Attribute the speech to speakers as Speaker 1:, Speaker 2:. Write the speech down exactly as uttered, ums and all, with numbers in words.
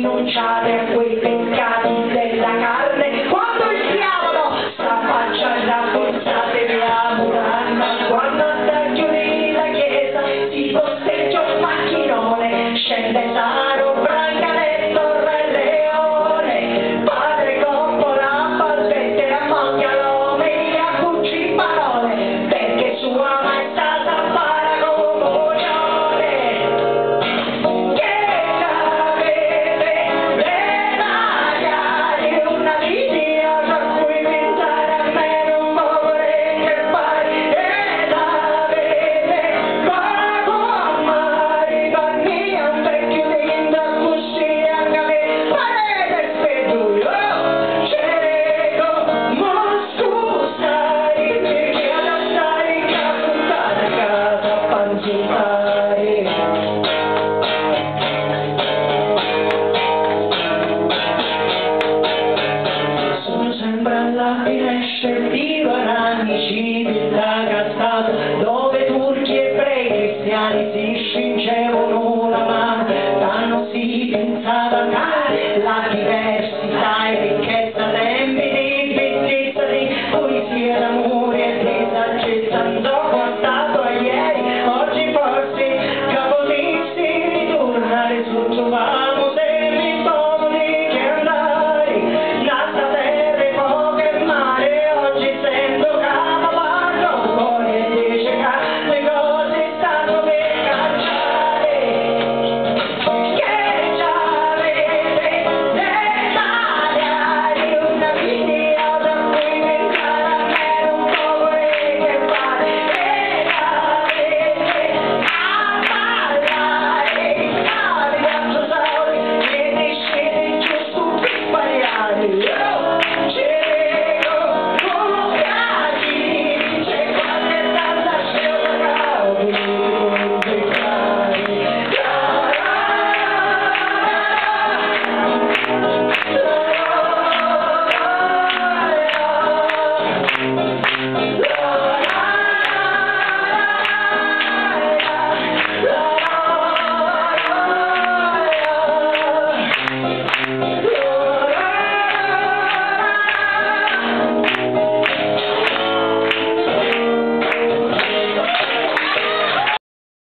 Speaker 1: rinunciate a quei peccati della carne. Quando il diavolo s'affaccia rafforzatevi a Murano, quando a chiudi la chiesa si posteggia un macchinone, scende Saro, Brancaletto, Re Leone, padre Coppola, Balbette, Ammoglialo, Melia, Bucci, parole, perché sua maestà s'affara comunione. Che avete le magari una linea per cui pensare a me non vorrei fare, ed avete poco amare per mia un vecchio linda così anche a me parete speduio cieco ma scusa dimmi ad andare in casa a casa a panzitare. Sono sempre alla finestra di Varani, villa Castato, dove turchi, ebrei, cristiani si stringevano la mano, tanto si pensava